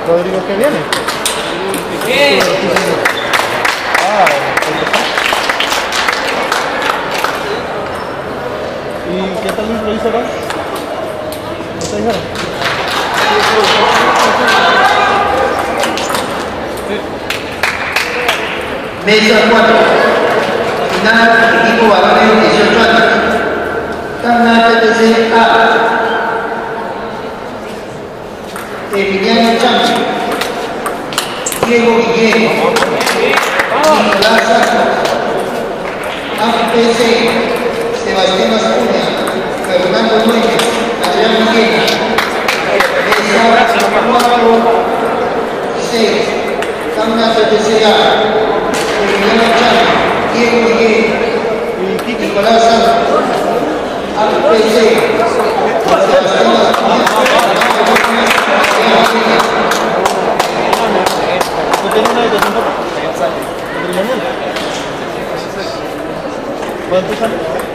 Rodrigo, ¿qué viene? ¿Qué? ¿Y qué tal lo hizo acá? ¿No te dijeron? Mesa 4. Final, equipo varones 18 años. Camna TTC A. Emiliano Champi. Diego Guillén. Nicolás Santos. APC. Sebastián Ascuña. Fernando Núñez. Adrián Villena. Mesa 4. 6. Camna TTC A. Emiliano Champi. Diego Guillén. Nicolás Santos. APC. Sebastián Ascuña. ¿No tiene una habitación para? ¿Matrimonial? ¿Cuánto sale?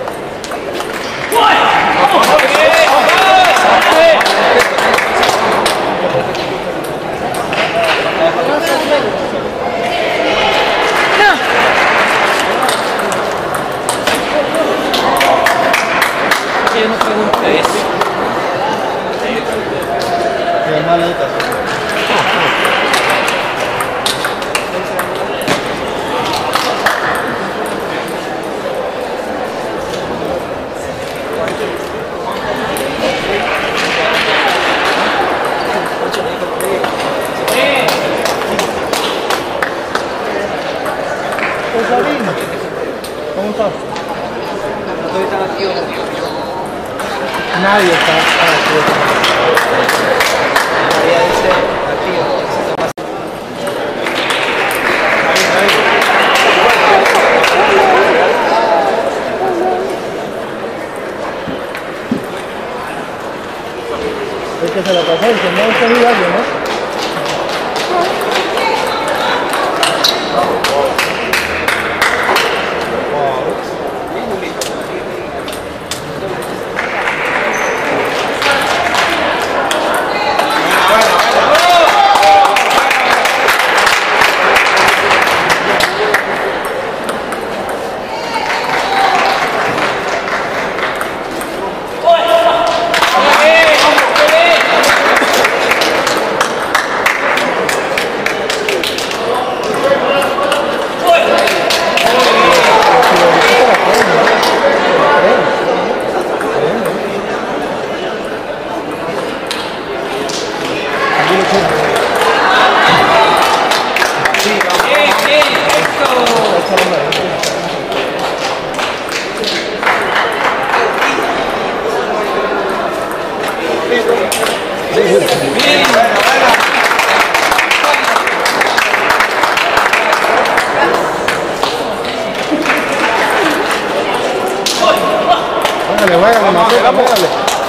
Yo no pregunté eso. Qué mala habitación. ¿Cómo estás? Estoy tan activo. Nadie está activo. María dice activo. Es que se la pasó, que no está jugando, ¿no? Juégale, Maceta, juégale.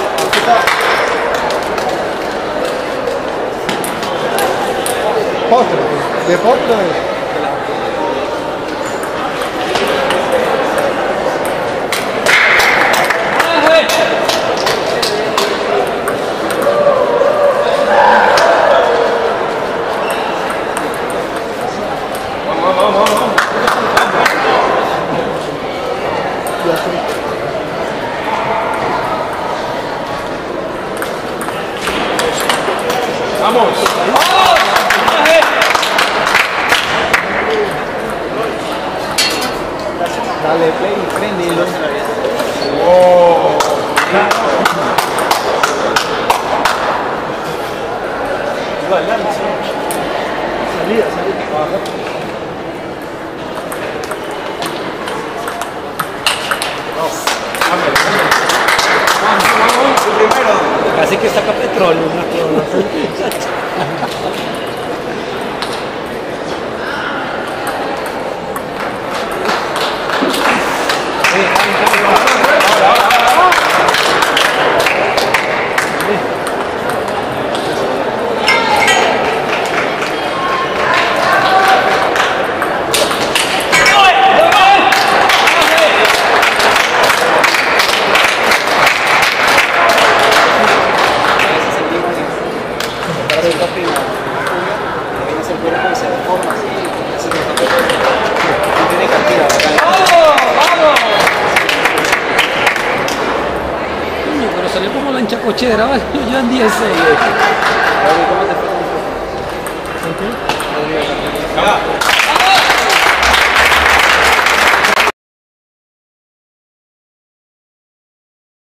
Postre, de postre. Vamos. Dale play y prendilo. Oh. Salida. Vamos, primero. Casi que saca petróleo. pero salió como lancha cochera, ¿vale? Lo llevan 10-6. ¿Con qué?